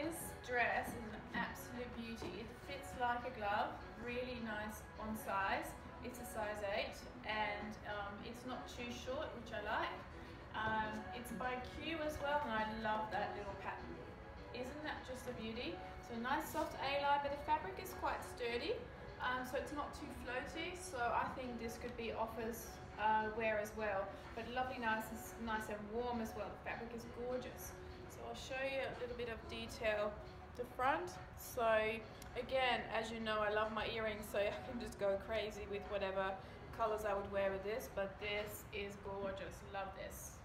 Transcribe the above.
This dress is an absolute beauty. It fits like a glove, really nice on size. It's a size 8 and it's not too short, which I like. It's by Q as well, and I love that little pattern. Isn't that just a beauty? So nice soft A-line, but the fabric is quite sturdy, so it's not too floaty. So I think this could be offers wear as well. But lovely, nice and warm as well. The fabric is gorgeous. So I'll show you a little bit of detail. The front. So again, as you know, I love my earrings, so I can just go crazy with whatever colors I would wear with this. But this is gorgeous. Love this.